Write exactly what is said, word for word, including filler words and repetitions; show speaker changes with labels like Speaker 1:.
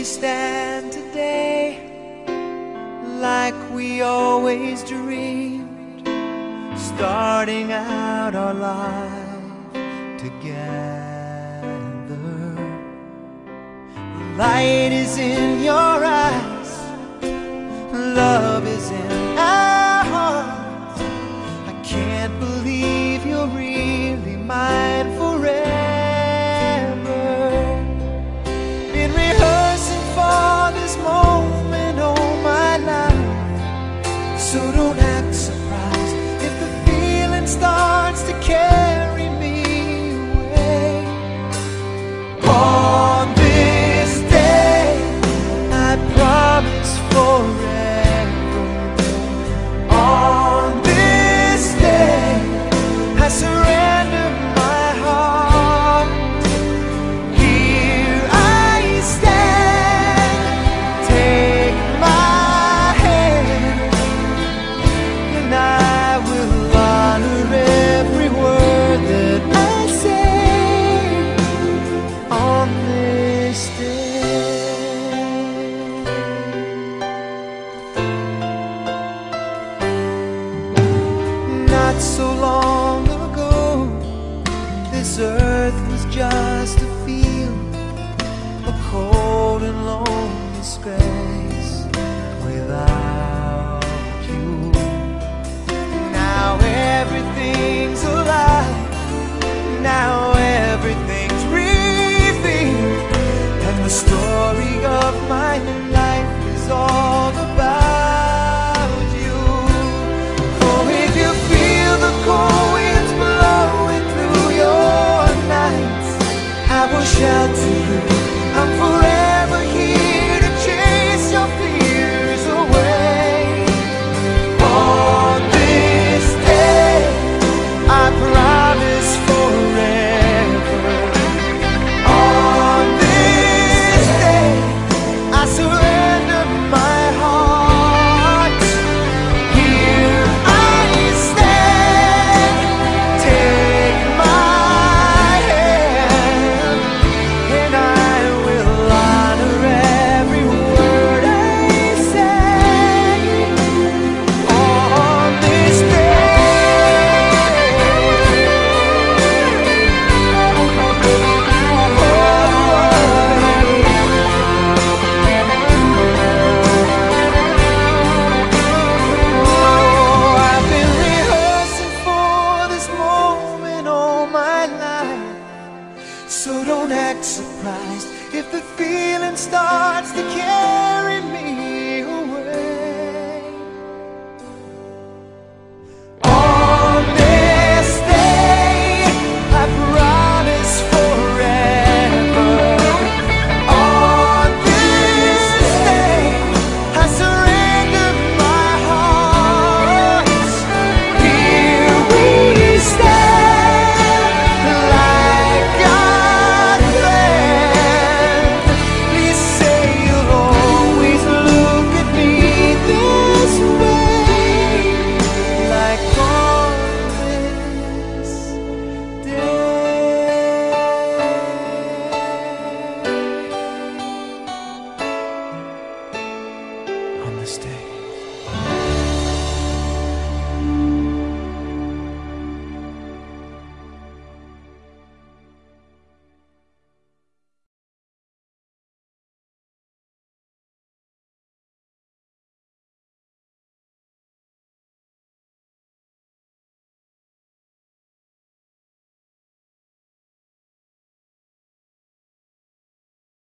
Speaker 1: stand today like we always dreamed, starting out our life together. Light is in your eyes, love is in our hearts. I can't believe you're really mine forever. Been rehearsing for this moment all my life, so don't act surprised if the feeling starts to carry me away. On this day, I promise forever. On this day, I surrender my heart. Here I stand, take my hand, and I will honor every word that I say on this day. Not so long ago, this earth was just a field, a cold and lonely space without you. Now everything's alive, now everything's revealed, and the story of my life is all about you. Oh, if you feel the cold winds blowing through your nights, I will shout to you, I'm forever here to chase your fears away. On this day, I promise forever. On this day, I surrender my heart. Here I stand, take my hand, and I will honor every word I say on this Oh, I've been rehearsing for this moment all my life, so don't act surprised if the feeling starts to carry